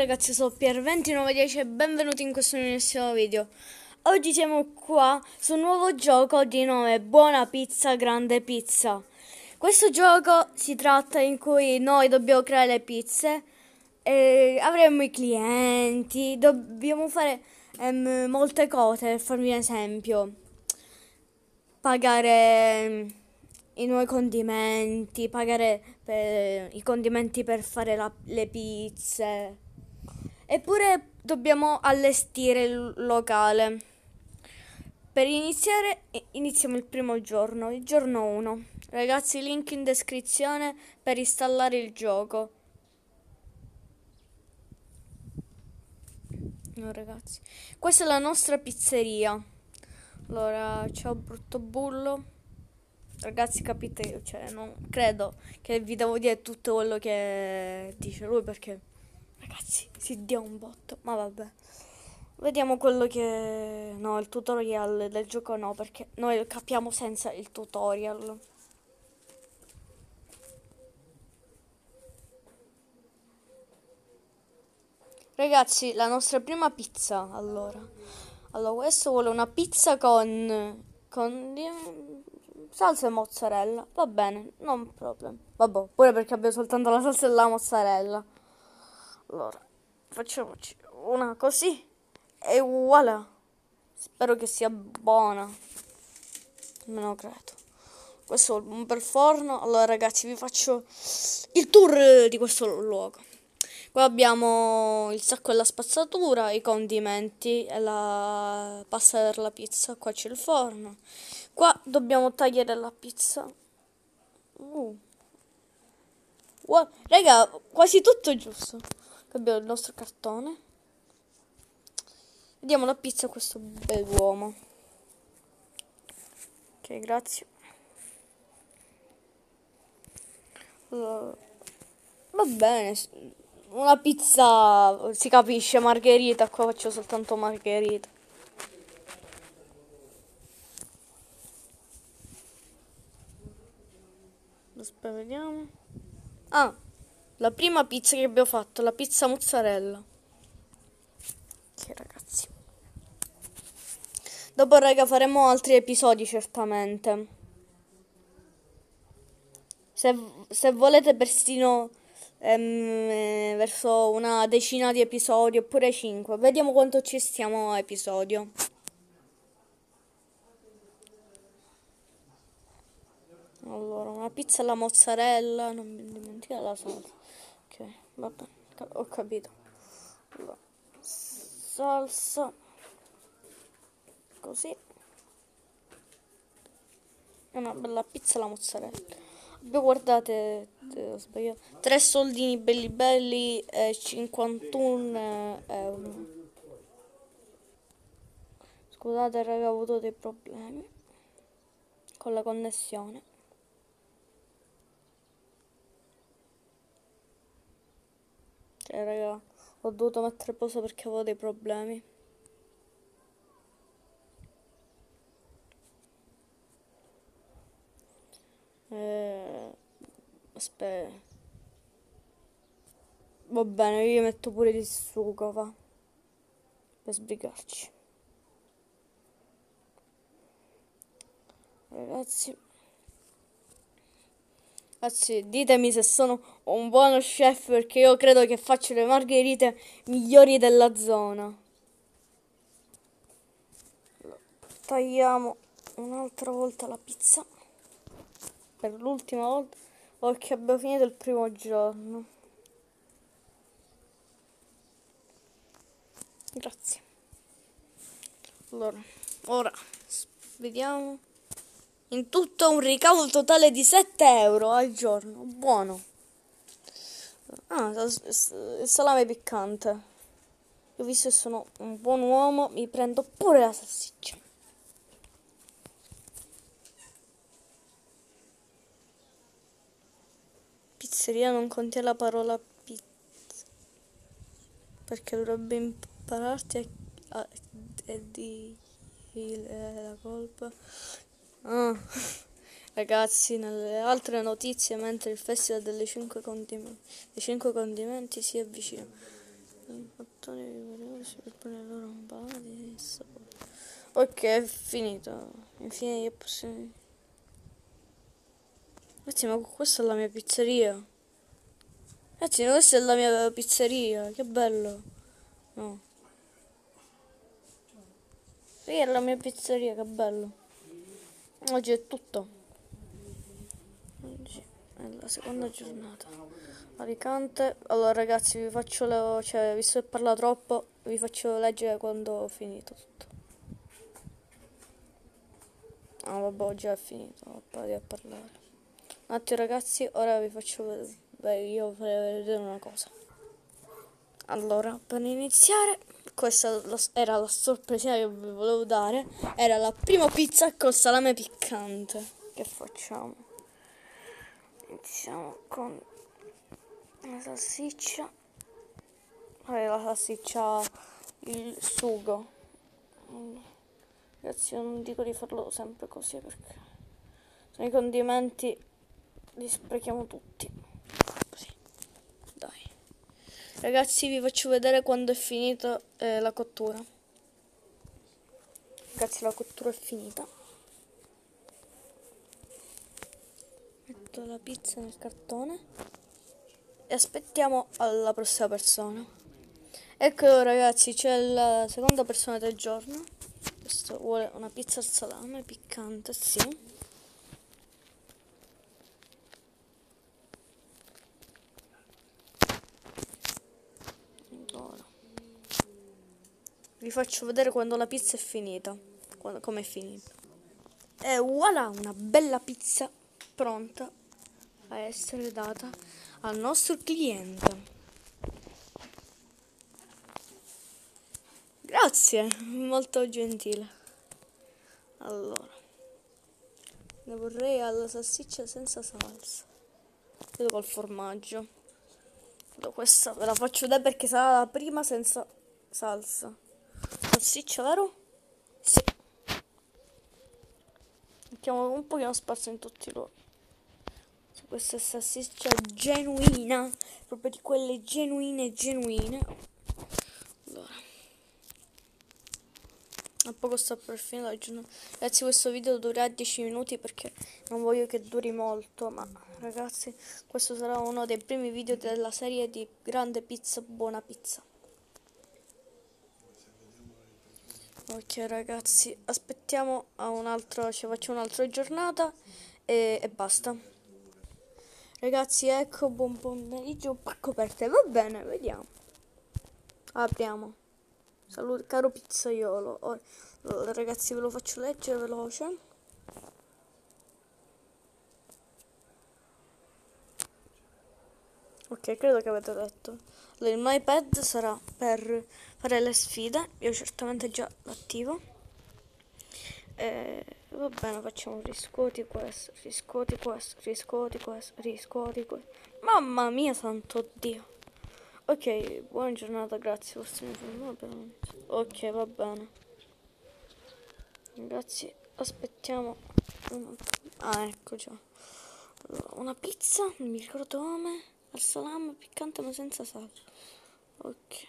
ragazzi, sono Pier2910 e benvenuti in questo nuovissimo video. Oggi siamo qua su un nuovo gioco di nome Buona Pizza Grande Pizza. Questo gioco si tratta in cui noi dobbiamo creare le pizze e avremo i clienti, dobbiamo fare molte cose. Per farvi un esempio, pagare i nuovi condimenti, pagare i condimenti per fare le pizze. Eppure dobbiamo allestire il locale. Per iniziare, iniziamo il primo giorno, il giorno 1. Ragazzi, link in descrizione per installare il gioco. No, ragazzi, questa è la nostra pizzeria. Allora, ciao brutto bullo. Ragazzi, capite, cioè, non credo che vi devo dire tutto quello che dice lui perché, ragazzi, si dia un botto. Ma vabbè, vediamo quello che... No, il tutorial del gioco no, perché noi lo capiamo senza il tutorial. Ragazzi, la nostra prima pizza, allora, questo vuole una pizza con salsa e mozzarella. Va bene, non problem. Vabbè, pure perché abbiamo soltanto la salsa e la mozzarella. Allora, facciamoci una così e voilà. Spero che sia buona. Almeno credo. Questo è un bel forno. Allora, ragazzi, vi faccio il tour di questo luogo. Qua abbiamo il sacco e la spazzatura, i condimenti e la pasta per la pizza. Qua c'è il forno. Qua dobbiamo tagliare la pizza. Raga, quasi tutto giusto. Qui abbiamo il nostro cartone. Vediamo la pizza a questo bell'uomo. Ok, grazie. Allora, va bene. Una pizza, si capisce, margherita. Qua faccio soltanto margherita. Aspetta, vediamo. Ah, la prima pizza che abbiamo fatto, la pizza mozzarella. Ok, ragazzi. Dopo, raga, faremo altri episodi certamente. Se volete persino verso una decina di episodi oppure 5. Vediamo quanto ci stiamo a episodio. Allora, una pizza alla mozzarella, non mi dimenticare la salsa. Ok, vabbè, ho capito. Allora, salsa, così. E una bella pizza alla mozzarella. Abbiamo, guardate, ho sbagliato. 3 soldini belli belli, 51 euro. Scusate, raga, ho avuto dei problemi con la connessione. Cioè, raga, ho dovuto mettere pausa perché avevo dei problemi. Aspetta. Va bene, io metto pure il sugo, va. Per sbrigarci. Ragazzi, ditemi se sono un buono chef perché io credo che faccio le margherite migliori della zona. Tagliamo un'altra volta la pizza. Per l'ultima volta, perché abbiamo finito il primo giorno. Grazie. Allora, ora vediamo. In tutto un ricavo totale di 7 euro al giorno. Buono. Ah, il salame piccante. Io, visto che sono un buon uomo, mi prendo pure la salsiccia. Pizzeria non contiene la parola pizza. Perché dovrebbe impararti a di la colpa. Ah. Ragazzi, nelle altre notizie, mentre il Festival dei 5 condimenti si avvicina. Ok, è finito. Infine io posso... Ragazzi, ma questa è la mia pizzeria. Ragazzi, questa è la mia pizzeria. Che bello. No. Sì, è la mia pizzeria, che bello. Oggi è tutto. Oggi è la seconda giornata. Alicante. Allora ragazzi, vi faccio cioè, visto che parla troppo, vi faccio leggere quando ho finito tutto. Ah, vabbè, ho già finito di parlare. Un attimo ragazzi, ora vi faccio vedere, io vorrei vedere una cosa. Allora, per iniziare, questa era la sorpresa che vi volevo dare. Era la prima pizza col salame piccante. Che facciamo? Iniziamo con la salsiccia. La salsiccia, il sugo. Ragazzi, io non dico di farlo sempre così perché sono i condimenti, li sprechiamo tutti. Così, dai. Ragazzi, vi faccio vedere quando è finita la cottura. Ragazzi, la cottura è finita. Metto la pizza nel cartone e aspettiamo alla prossima persona. Ecco ragazzi, c'è la seconda persona del giorno. Questo vuole una pizza al salame piccante, sì. Allora, vi faccio vedere quando la pizza è finita, come è finita. E voilà, una bella pizza pronta a essere data al nostro cliente. Grazie, molto gentile. Allora, ne vorrei alla salsiccia senza salsa. Vedo col formaggio. Questa ve la faccio vedere perché sarà la prima senza salsa. Salsiccia, vero? Sì. Mettiamo un pochino sparso in tutti i luoghi. Questa è salsiccia genuina, proprio di quelle genuine. Allora, a poco sta per finire la giornata. Ragazzi, questo video durerà 10 minuti perché non voglio che duri molto, ma ragazzi, questo sarà uno dei primi video della serie di Grande Pizza, Buona Pizza. Ok ragazzi, aspettiamo a un altro, ci facciamo un'altra giornata e basta. Ragazzi, ecco, buon pomeriggio, un pacco per te, va bene, vediamo. Apriamo. Saluto, caro pizzaiolo. Allora, ragazzi, ve lo faccio leggere veloce. Ok, credo che avete letto. Allora, il mio iPad sarà per fare le sfide, io certamente già l'attivo. Va bene, facciamo riscuoti questo, riscuoti questo, riscuoti questo, riscuoti questo. Mamma mia, santo Dio. Ok, buona giornata, grazie. Ok, va bene. Grazie, aspettiamo. Ah, ecco già. Allora, una pizza, non mi ricordo come, al salame piccante ma senza salsa. Ok.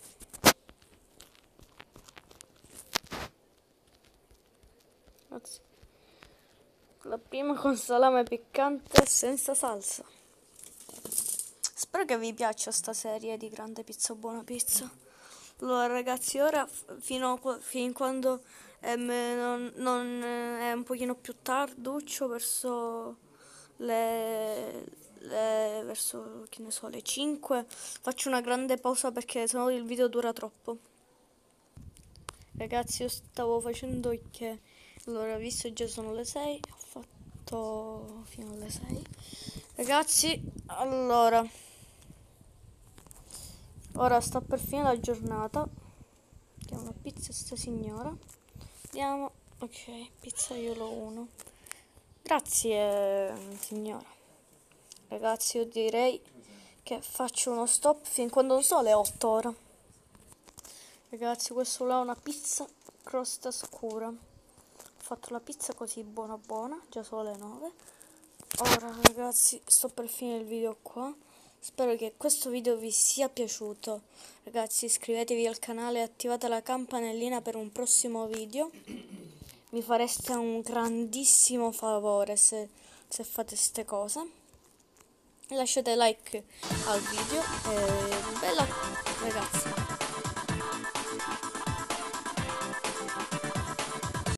Grazie. La prima con salame piccante senza salsa. Spero che vi piaccia sta serie di Grande Pizza Buona Pizza. Allora ragazzi, ora fin quando è un pochino più tarduccio verso verso che ne so, le 5, faccio una grande pausa perché sennò il video dura troppo. Ragazzi, io stavo facendo che allora, visto già sono le 6, ho fatto fino alle 6. Ragazzi, allora ora sta per finire la giornata. Diamo una pizza a sta signora. Andiamo. Ok, pizzaiolo 1. Grazie signora. Ragazzi, io direi che faccio uno stop fin quando non so le 8 ore. Ragazzi, questo là è una pizza crosta scura. Ho fatto la pizza così buona, già sono le 9. Ora ragazzi, sto per finire il video qua. Spero che questo video vi sia piaciuto. Ragazzi, iscrivetevi al canale e attivate la campanellina per un prossimo video. Mi fareste un grandissimo favore se fate queste cose. Lasciate like al video e bella ragazzi.